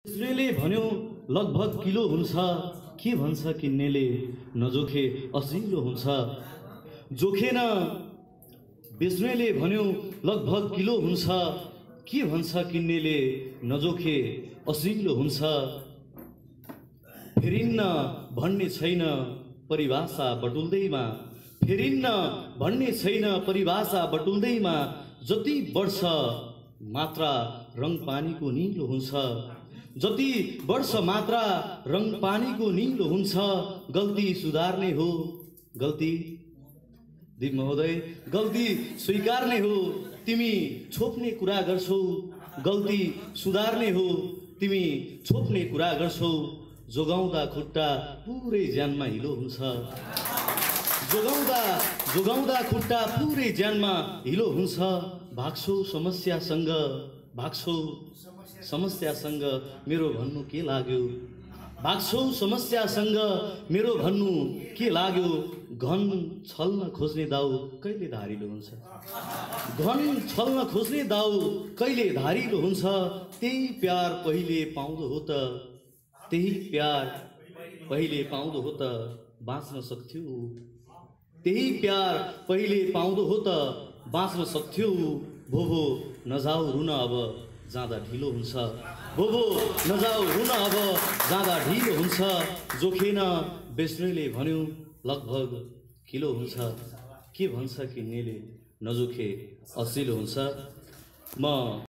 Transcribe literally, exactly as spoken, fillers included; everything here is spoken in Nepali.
बेच्नेले भन्यो लगभग किलो हुन्छ, के भन्छ किन्नेले नजोखे असिलो हुन्छ। जोखेन बेच्नेले भन्यो लगभग किलो हुन्छ, के भन्छ किन्नेले नजोखे असिलो हुन्छ। फेरिन्न भन्ने छैन परिभाषा बटुल्दैमा, फेरिन्न भन्ने छैन परिभाषा बटुल्दैमा। जति वर्ष मात्रा रङ पानीको निलो हुन्छ, जति वर्ष मात्रा रङ पानीको निलो हुन्छ। गल्ती सुधार्ने हो, गल्ती दीप महोदय गल्ती स्वीकार्ने हो, तिमी छोप्ने कुरा गर्छौ। गल्ती सुधार्ने हो, तिमी छोप्ने कुरा गर्छौ। जोगाउँदा खुट्टा पुरै ज्यानमा हिलो हुन्छ, जोगाउँदा जोगाउँदा खुट्टा पुरै ज्यानमा हिलो हुन्छ। भाग्छौ समस्यासँग, भाग्छौ समस्यासँग मेरो भन्नु के लाग्यो, भाग्छौ समस्यासँग मेरो भन्नु के लाग्यो। घन छल्न खोज्ने दाउ कहिले धारिलो हुन्छ, घन छल्न खोज्ने दाउ कहिले धारिलो हुन्छ। त्यही प्यार पहिले पाउँदो हो त, त्यही प्यार पहिले पाउँदो हो त बाँच्न सक्थ्यौ। त्यही प्यार पहिले पाउँदो हो त बाँच्न सक्थ्यौ। भोभो नजाऊ रुन अब जाँदा ढिलो हुन्छ, भोभो नजाऊ रुन अब जाँदा ढिलो हुन्छ। जोखेन बेच्नेले भन्यो लगभग किलो हुन्छ, के भन्छ किन्नेले नजोखे असिलो हुन्छ। म